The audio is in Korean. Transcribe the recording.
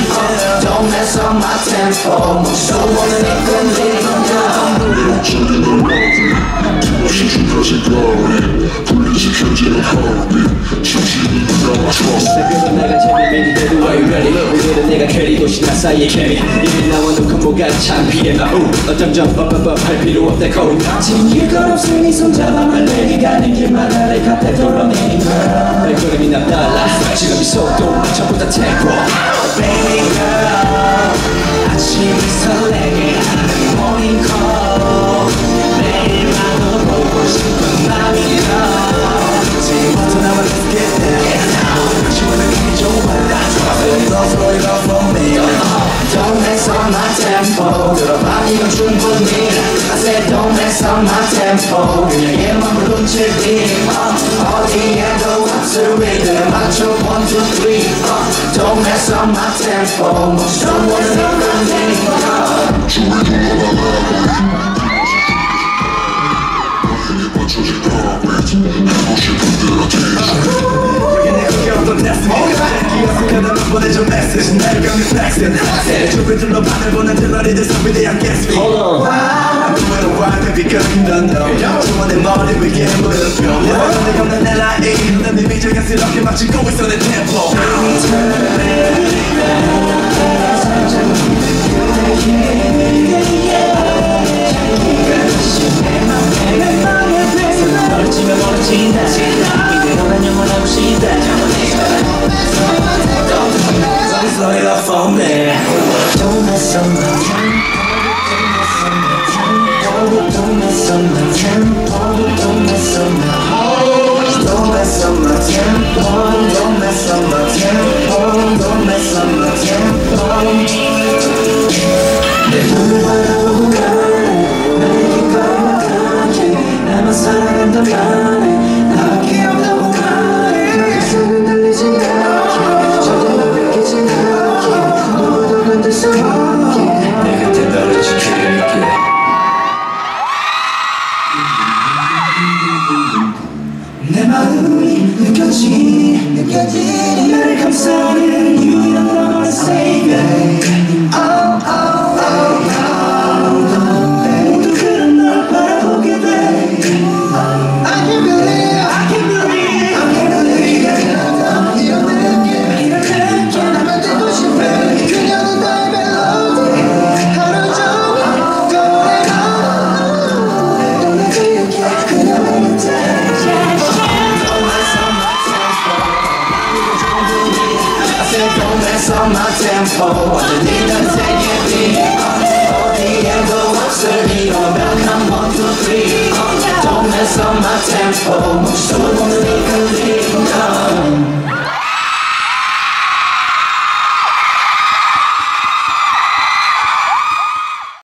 Don't mess up my tempo 멈춰보는 이 끈질긴 시주까지 가리 분리시켜지는 하루비 진실이 나와 trust 새벽은 내가 재미있는 대도 are you ready 오늘은 내가 캐리 도시 나 사이에 캐리 이미 나와놓고 뭐가 창피해 어점점 할 필요 없다 거울 챙길 건 없으니 손잡아만 내게 가는 길마다 내 곁에 돌아내린 girl 발걸음이 남달라 지금 이 속도 전부 다 tempo Baby girl 아침이 설레게 하는 morning call 매일마다 보고 싶은 맘이야 지금부터 나와 let's get down 시원하게 좋아라 Throw it up for me Don't mess up my tempo 들어봐 이건 충분히 I said don't mess up my tempo 그냥 얘만 부르칠 beat 어디에도 없을 rhythm 맞춰 1, 2, 3 Don't mess up my tempo 멈춰보는 이끌리니까 줄이 돌아나가고 맞춰진 하루비 하고 싶은 대로 teach 여기 내 그게 어떤 destiny 기억하다만 보내줘 message 나를 감히 flexing 주변들로 바늘 보는 들러리들 선비대한 guess me I'm doing alright baby girl you don't know 좋아 내 머리 위에 물음표 내가 없는 내 라인 난 이미 자연스럽게 맞추고 있어 내 tempo 멀어지면 멀어진다 이대로 난 영원하고 싶다 Slow it up for me Don't mess up my tempo Don't mess up my tempo Don't mess up my Don't mess up my tempo Don't mess up my tempo Don't mess up my tempo 내 눈을 바라보고 가네 나에게 거리막하게 나만 사랑한단 말해 나밖에 없다고 말해 가슴은 들리지 않게 절대로 뺏기지 않게 누구도 건들 수 없게 내 곁에 너를 지킬게 내 마음이 느껴지니 나를 감싸는 You don't wanna say that 모두 그런 널 바라보게 돼 I can't believe 이런 느낌 나만 듣고 싶어 그녀는 나의 멜로디 하루 종일 꺼내고 또 내 기억에 그녀의 곁에 Don't mess up my tempo 완전히 난 세계비 어디에도 없을 이러면 I'm 1, 2, 3 Don't mess up my tempo 멈춰